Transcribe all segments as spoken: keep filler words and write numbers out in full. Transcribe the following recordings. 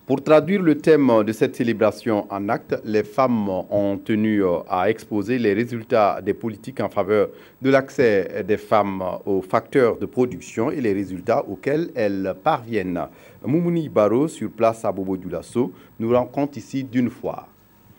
Pour traduire le thème de cette célébration en actes, les femmes ont tenu à exposer les résultats des politiques en faveur de l'accès des femmes aux facteurs de production et les résultats auxquels elles parviennent. Moumouni Baro, sur place à Bobo-Dioulasso, nous rencontre ici d'une foire.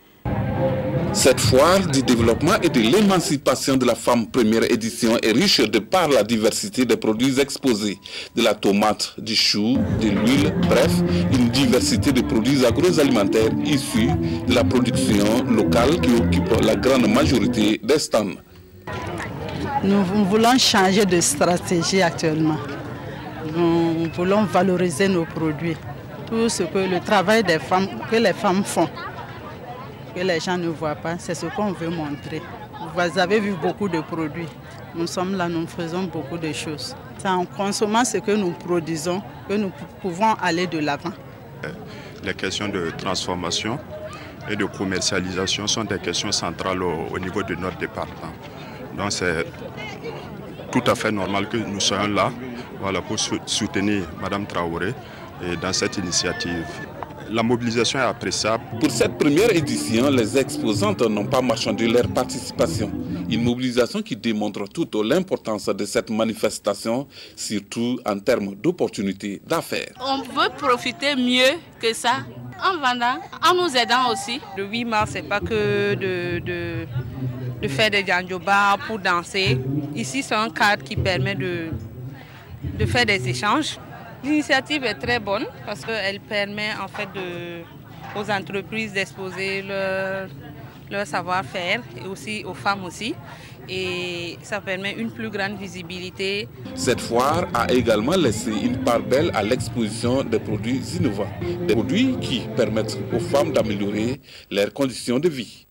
Cette foire du développement et de l'émancipation de la femme première édition est riche de par la diversité des produits exposés. De la tomate, du chou, de l'huile, bref, une diversité de produits agroalimentaires issus de la production locale qui occupe la grande majorité des stands. Nous voulons changer de stratégie actuellement. Nous voulons valoriser nos produits. Tout ce que le travail des femmes, que les femmes font, que les gens ne voient pas, c'est ce qu'on veut montrer. Vous avez vu beaucoup de produits. Nous sommes là, nous faisons beaucoup de choses. C'est en consommant ce que nous produisons que nous pouvons aller de l'avant. Les questions de transformation et de commercialisation sont des questions centrales au, au niveau de notre département. Donc c'est tout à fait normal que nous soyons là, voilà, pour soutenir Madame Traoré et dans cette initiative. La mobilisation est appréciable. Pour cette première édition, les exposantes n'ont pas marchandé leur participation. Une mobilisation qui démontre toute l'importance de cette manifestation, surtout en termes d'opportunités d'affaires. On veut profiter mieux que ça, en vendant, en nous aidant aussi. Le huit mars, ce n'est pas que de, de, de faire des djandjoba pour danser. Ici, c'est un cadre qui permet de, de faire des échanges. L'initiative est très bonne parce qu'elle permet en fait de, aux entreprises d'exposer leur, leur savoir-faire et aussi aux femmes aussi. Et ça permet une plus grande visibilité. Cette foire a également laissé une part belle à l'exposition des produits innovants. Des produits qui permettent aux femmes d'améliorer leurs conditions de vie.